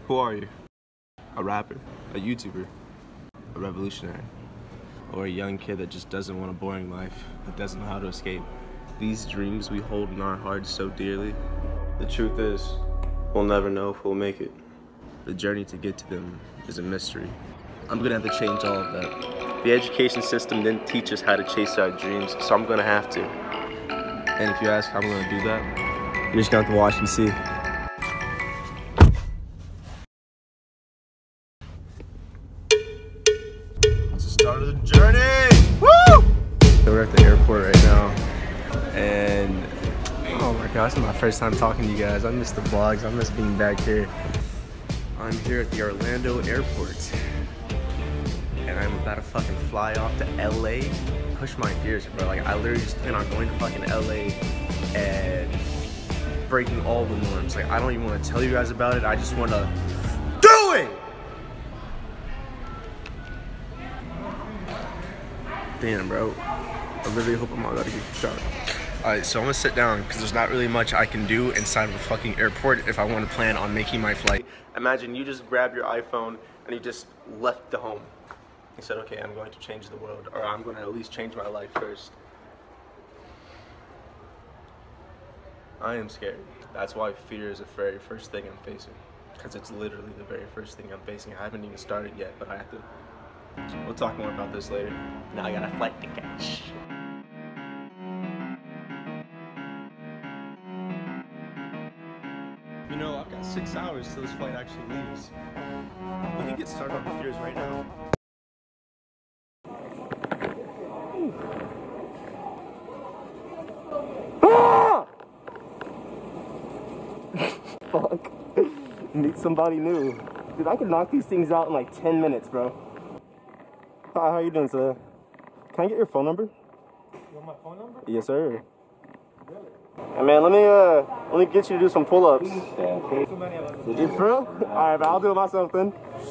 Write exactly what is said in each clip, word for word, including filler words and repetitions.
Who are you? A rapper? A YouTuber? A revolutionary? Or a young kid that just doesn't want a boring life, that doesn't know how to escape? These dreams we hold in our hearts so dearly, the truth is, we'll never know if we'll make it. The journey to get to them is a mystery. I'm gonna have to change all of that. The education system didn't teach us how to chase our dreams, so I'm gonna have to. And if you ask how I'm gonna do that, you're just gonna have to watch and see. It's the start of the journey! Woo! We're at the airport right now, and oh my gosh, this is my first time talking to you guys. I miss the vlogs, I miss being back here. I'm here at the Orlando airport, and I'm about to fucking fly off to L A. Push my fears, bro. Like, I literally just plan on going to fucking L A and breaking all the norms. Like, I don't even want to tell you guys about it. I just want to do it! Damn, bro. I really hope I'm not about to get shot. Alright, so I'm gonna sit down because there's not really much I can do inside of a fucking airport if I want to plan on making my flight. Imagine you just grab your iPhone and you just left the home. You said, okay, I'm going to change the world, or I'm going to at least change my life first. I am scared. That's why fear is the very first thing I'm facing. Because it's literally the very first thing I'm facing. I haven't even started yet, but I have to. We'll talk more about this later. Now I got a flight to catch. You know, I've got six hours till this flight actually leaves. We can get started on the fears right now. Ah! Fuck. Meet somebody new. Dude, I could knock these things out in like ten minutes, bro. Hi, how you doing, sir? Can I get your phone number? You want my phone number? Yes, sir. Hey man, let me uh, let me get you to do some pull-ups. Yeah, okay. Too many of us. You bro? All right, but I'll do it myself then.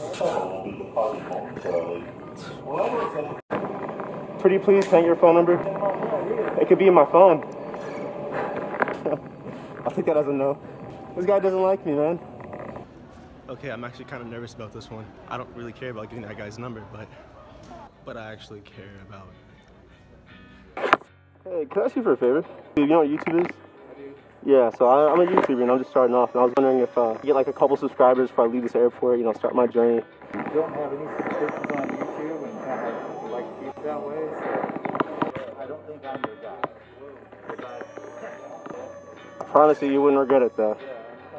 Pretty please, can I get your phone number? It could be in my phone. I'll take that as a no. This guy doesn't like me, man. Okay, I'm actually kind of nervous about this one. I don't really care about getting that guy's number, but but I actually care about. Hey, can I ask you for a favor? You know what YouTube is? I do. Yeah, so I, I'm a YouTuber and I'm just starting off, and I was wondering if uh, I get like a couple subscribers before I leave this airport, you know, start my journey. You don't have any subscriptions on YouTube and kind of like to keep it that way, so I don't think I'm your guy. I promise you, you wouldn't regret it though. Yeah.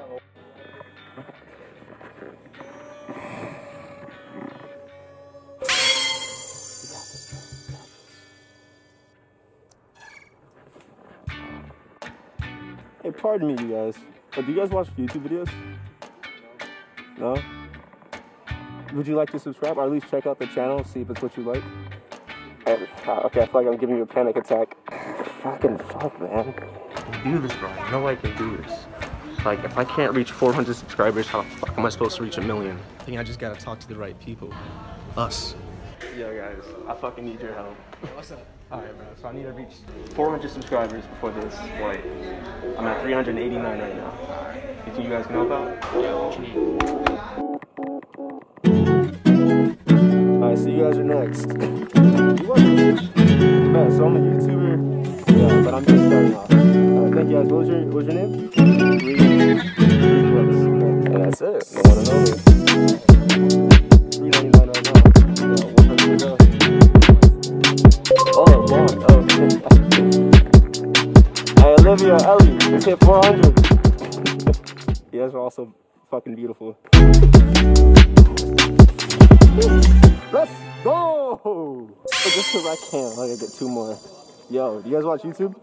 Hey, pardon me, you guys. But do you guys watch YouTube videos? No? Would you like to subscribe, or at least check out the channel, see if it's what you like? Hey, okay, I feel like I'm giving you a panic attack. Fucking fuck, man. I can do this, bro. I know I can do this. Like, if I can't reach four hundred subscribers, how the fuck am I supposed to reach a million? I think I just gotta talk to the right people. Us. Yo, guys, I fucking need your help. What's up? Alright, bro, so I need to reach four hundred subscribers before this flight. I'm at three hundred eighty-nine right now. You think you guys can help out? Alright, so you guys are next. Man, so I'm a YouTuber, yeah, but I'm just starting off. Alright, thank you guys. What was your, what was your name? And that's it. No one to know me. three ninety-nine right now. Yeah, one hundred to go. Oh, wow. Oh, hey, Olivia, Ellie, let's hit four hundred. You guys are also fucking beautiful. Let's go! Just because I can, I gotta get two more. Yo, do you guys watch YouTube?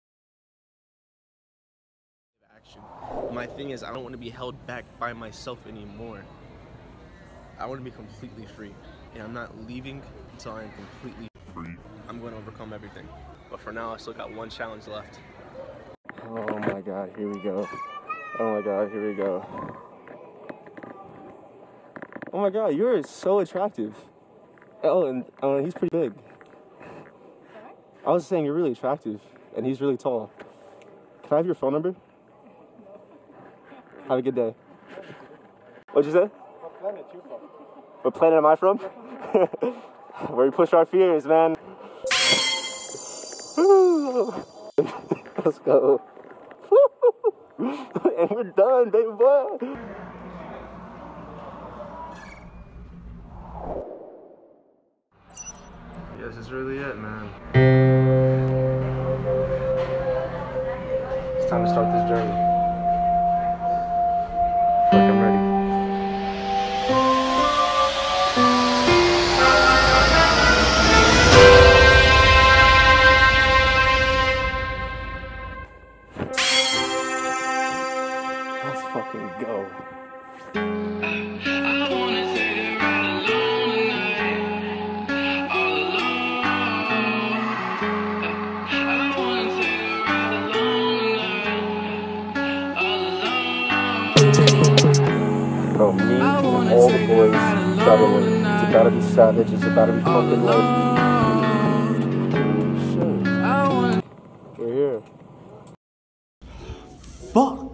Action. My thing is, I don't want to be held back by myself anymore. I want to be completely free. And I'm not leaving until I am completely free. I'm going to overcome everything. But for now, I still got one challenge left. Oh my god, here we go. Oh my god, here we go. Oh my god, you're so attractive. Oh, and uh, he's pretty big. I was saying you're really attractive, and he's really tall. Can I have your phone number? Have a good day. What'd you say? What planet you from? What planet am I from? Where we push our fears, man. Let's go. And we're done, baby boy. Yes, this is really it, man. It's time to start this journey. I feel like I'm ready. Let's fucking go. Bro, me and all the boys gotta win. It's about to be savage, it's about to be fucking lit. Shit. We're here. Fuck!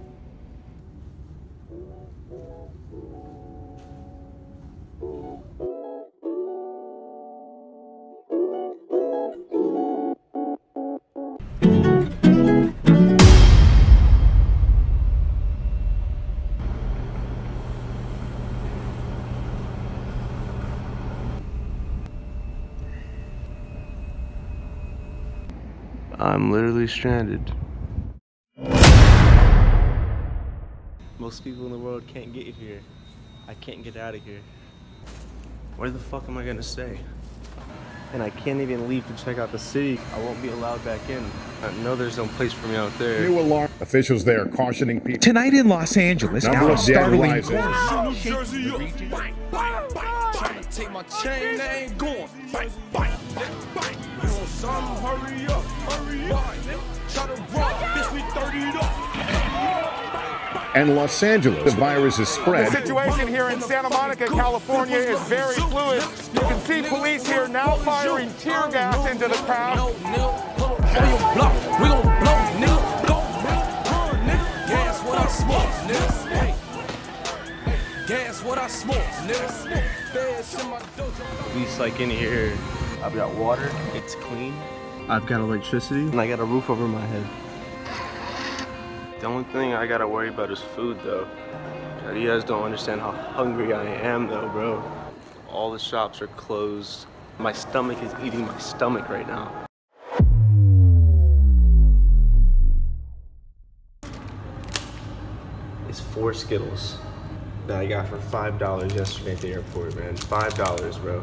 I'm literally stranded. Most people in the world can't get here. I can't get out of here. Where the fuck am I gonna stay? And I can't even leave to check out the city. I won't be allowed back in. I know there's no place for me out there. New alarm. Officials there cautioning people. Tonight in Los Angeles, Number after of dead startling rises. horror shakes the Bang, region. bang, bang, bang. Trying to take my chain, they ain't going. Bang, bang, bang. You want some? Hurry up, hurry up. Try to rock, bitch, we thirty up. And Los Angeles, the virus is The spread. situation here in Santa Monica, California is very fluid. You can see police here now firing tear gas into the crowd. No, nigga, pull up on your block. We gon' blow, nigga. Go, nigga, nigga. Gas what I smoke, nigga. Hey, hey, gas what I smoke, nigga. Feds in my dojo. At least like in here, I've got water, it's clean. I've got electricity, and I got a roof over my head. The only thing I gotta worry about is food, though. God, you guys don't understand how hungry I am, though, bro. All the shops are closed. My stomach is eating my stomach right now. It's four Skittles that I got for five dollars yesterday at the airport, man. Five dollars, bro.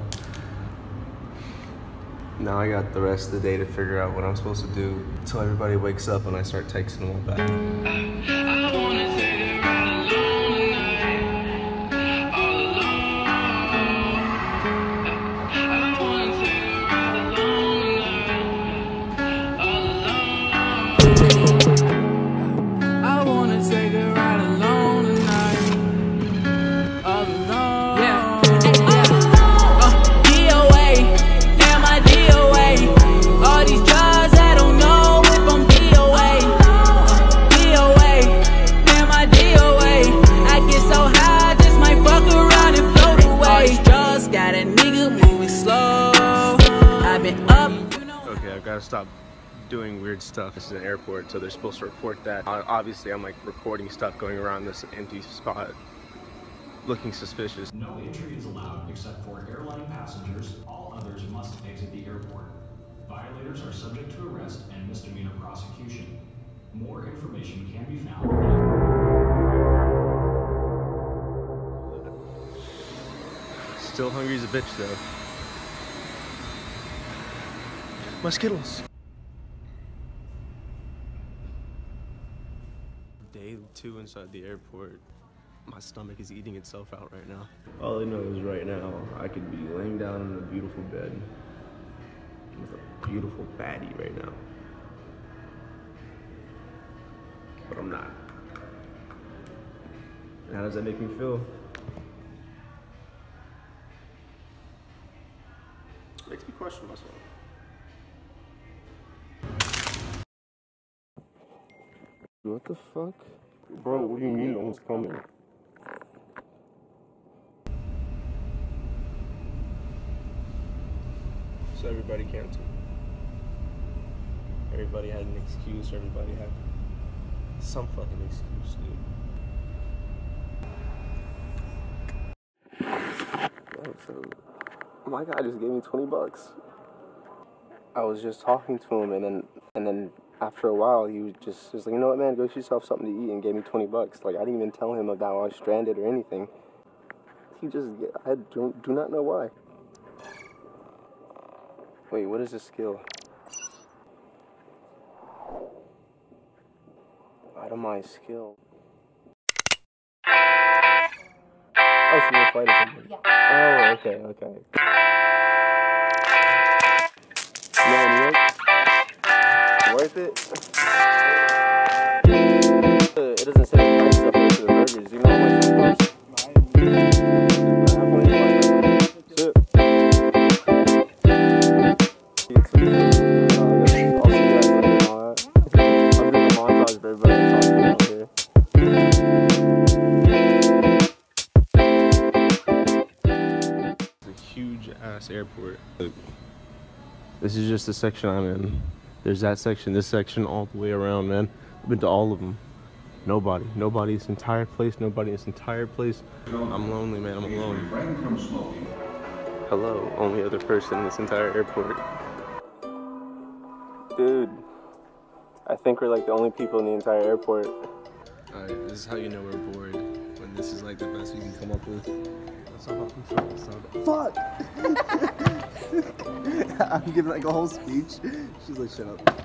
Now I got the rest of the day to figure out what I'm supposed to do until everybody wakes up and I start texting them all back. Okay, I've got to stop doing weird stuff. This is an airport, so they're supposed to report that. Obviously, I'm like recording stuff going around this empty spot, looking suspicious. No entry is allowed except for airline passengers. All others must exit the airport. Violators are subject to arrest and misdemeanor prosecution. More information can be found. Still hungry as a bitch, though. My Skittles. Day two inside the airport. My stomach is eating itself out right now. All I know is right now, I could be laying down in a beautiful bed with a beautiful baddie right now. But I'm not. How does that make me feel? It makes me question myself. What the fuck? Bro, what do you mean no one's coming? so everybody canceled. Everybody had an excuse. Everybody had some fucking excuse, dude. Oh, so my guy just gave me twenty bucks. I was just talking to him, and then and then after a while, he was just, just like, you know what, man, go get yourself something to eat, and gave me twenty bucks. Like, I didn't even tell him about I was stranded or anything. He just, I don't, do not know why. Wait, what is this skill? Itemize skill. Oh, so you're a flight attendant. Yeah. Oh, okay, okay. Man, you worth it? It doesn't say the price up there for the burgers. You know how much it costs? Airport. Look, this is just the section I'm in. There's that section, this section, all the way around, man. I've been to all of them. Nobody, nobody, this entire place, nobody, this entire place. I'm lonely, man, I'm alone. Hello, only other person in this entire airport. Dude, I think we're like the only people in the entire airport. Alright, this is how you know we're bored. When this is like the best we can come up with. Fuck! I'm giving like a whole speech. She's like, shut up.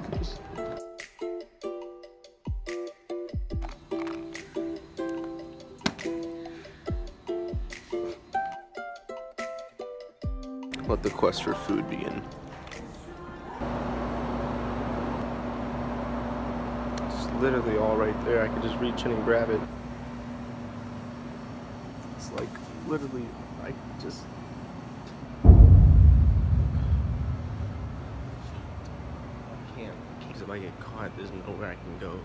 Let the quest for food begin. It's literally all right there. I could just reach in and grab it. It's like literally, I just. I can't. Because if I get caught, there's nowhere I can go.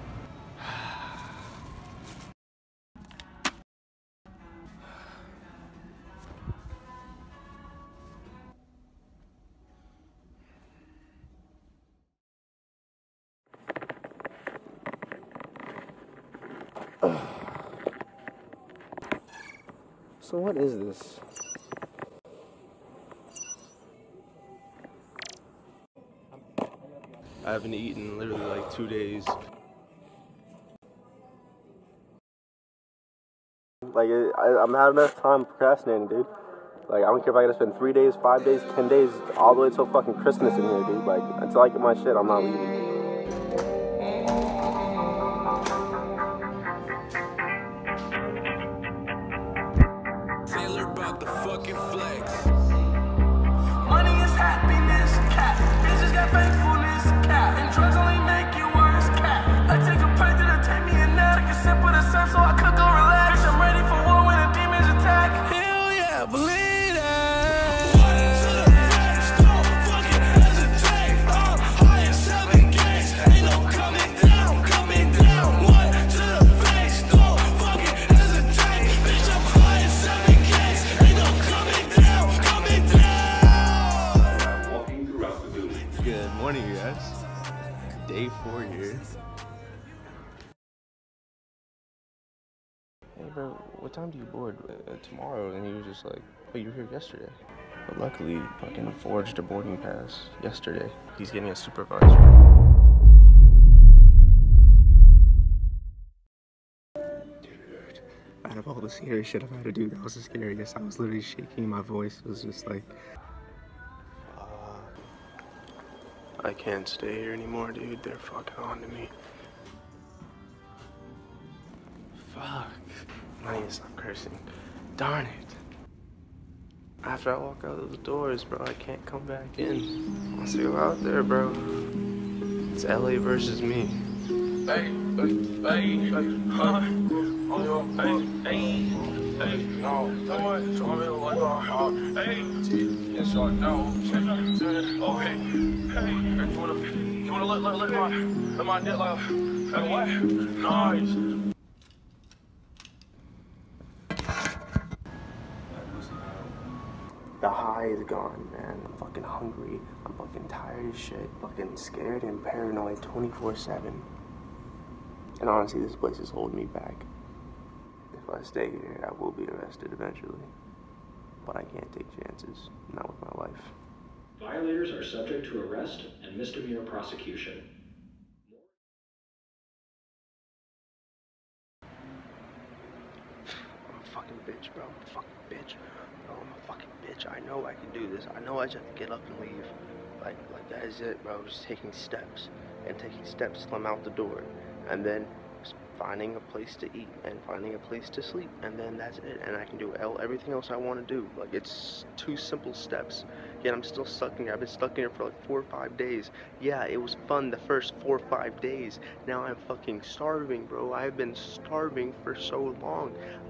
So what is this? I haven't eaten in literally like two days. Like, it, I, I'm having enough time procrastinating, dude. Like, I don't care if I gotta spend three days, five days, ten days, all the way till fucking Christmas in here, dude. Like, until I get my shit, I'm not leaving. The fucking flex. Money is happiness, cat. Bitches got faithfulness, cat. And drugs only make you worse, cat. I take a pipe to take me a nap. Take a sip of the sun so I could go relax. I'm ready for war when the demons attack. Hell yeah, believe that. What to the facts, don't fucking hesitate. I'm high in seven gates. Ain't no coming down, coming down. What to the facts, don't fucking hesitate. Bitch, I'm high in seven gates. Good morning, you guys. Day four here. Hey, bro, what time do you board uh, tomorrow? And he was just like, oh, you were here yesterday. But luckily, fucking forged a boarding pass yesterday. He's getting a supervisor. Dude, out of all the scary shit I've had to do, that was the scariest. I was literally shaking my voice. It was just like, I can't stay here anymore, dude. They're fucking on to me. Fuck. I need to stop cursing. Darn it. After I walk out those doors, bro, I can't come back in. Let's go out there, bro. It's L A versus me. Hey, hey, hey, huh? Oh, hey, hey, hey, no, hey, so I'm in like a hot, hey, yes, I know, okay, hey, you wanna, you wanna let, let, let my, let my dick like, hey, what? Nice. The high is gone, man. I'm fucking hungry. I'm fucking tired as shit. Fucking scared and paranoid twenty-four seven. And honestly, this place is holding me back. If I stay here, I will be arrested eventually. But I can't take chances. Not with my life. Violators are subject to arrest and misdemeanor prosecution. I'm a fucking bitch, bro. I'm a fucking bitch. Bro, I'm a fucking bitch. I know I can do this. I know I just have to get up and leave. Like, like that is it, bro. Just taking steps. And taking steps till I'm out the door. And then finding a place to eat and finding a place to sleep, and then that's it, and I can do everything else I want to do. Like, it's two simple steps. Yet I'm still stuck in here. I've been stuck in here for like four or five days. Yeah, it was fun the first four or five days. Now I'm fucking starving, bro. I've been starving for so long.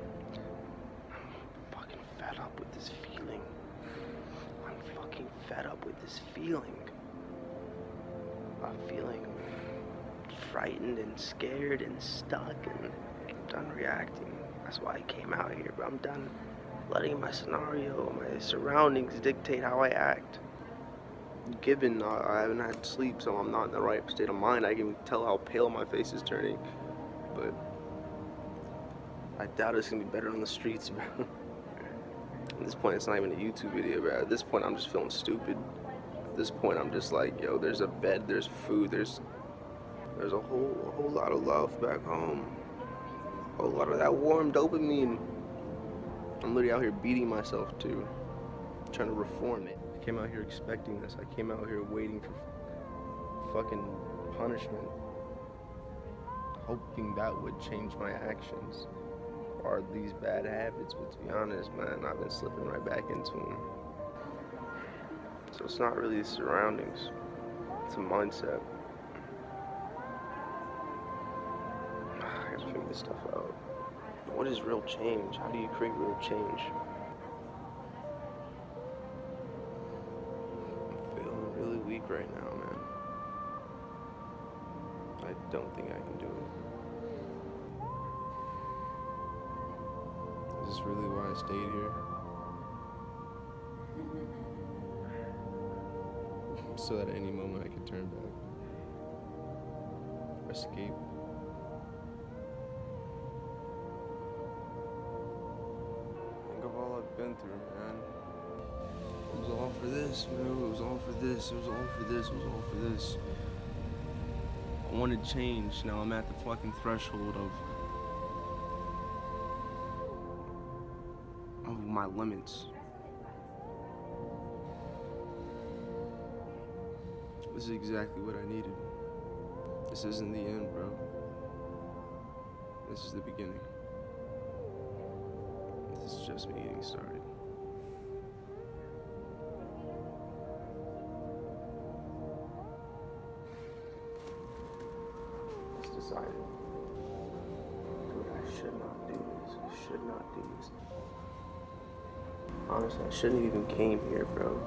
I'm fucking fed up with this feeling. I'm fucking fed up with this feeling. I'm feeling frightened and scared and stuck, and I'm done reacting. That's why I came out here, but I'm done letting my scenario, my surroundings dictate how I act. Given uh, I haven't had sleep, so I'm not in the right state of mind. I can tell how pale my face is turning, but I doubt it's gonna be better on the streets, bro. At this point, it's not even a YouTube video, bro. At this point, I'm just feeling stupid. At this point, I'm just like, yo, there's a bed, there's food, there's There's a whole, a whole lot of love back home. A whole lot of that warm dopamine. I'm literally out here beating myself too, trying to reform it. I came out here expecting this. I came out here waiting for fucking punishment, hoping that would change my actions or these bad habits. But to be honest, man, I've been slipping right back into them. So it's not really the surroundings. It's a mindset. Figure this stuff out. What is real change? How do you create real change? I'm feeling really weak right now, man. I don't think I can do it. Is this really why I stayed here? So that at any moment I could turn back. Escape. Been through, man. It was all for this, bro. It was all for this. It was all for this. It was all for this. I wanted change. Now I'm at the fucking threshold of of my limits. This is exactly what I needed. This isn't the end, bro. This is the beginning. This is just me getting started. It's decided. Dude, I should not do this. I should not do this. Honestly, I shouldn't have even came here, bro.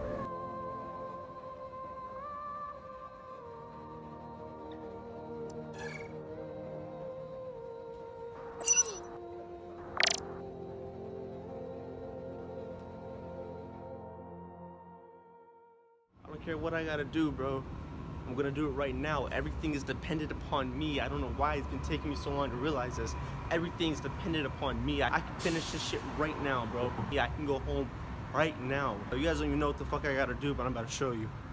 I don't care what I gotta do, bro. I'm gonna do it right now. Everything is dependent upon me. I don't know why it's been taking me so long to realize this. Everything's dependent upon me. I, I can finish this shit right now, bro. Yeah, I can go home right now. You guys don't even know what the fuck I gotta do, but I'm about to show you.